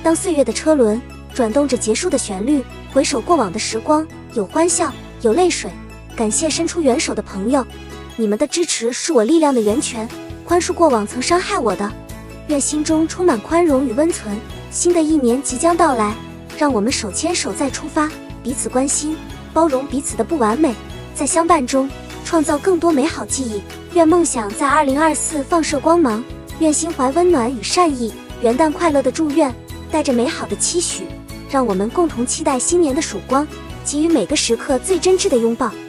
当岁月的车轮转动着结束的旋律，回首过往的时光，有欢笑，有泪水。感谢伸出援手的朋友，你们的支持是我力量的源泉，宽恕过往曾伤害我的。愿心中充满宽容与温存。新的一年即将到来，让我们手牵手再出发，彼此关心，包容彼此的不完美，在相伴中创造更多美好记忆。愿梦想在2024放射光芒，愿心怀温暖与善意。元旦快乐的祝愿，带着美好的期许，让我们共同期待新年的曙光，给予每个时刻最真挚的拥抱。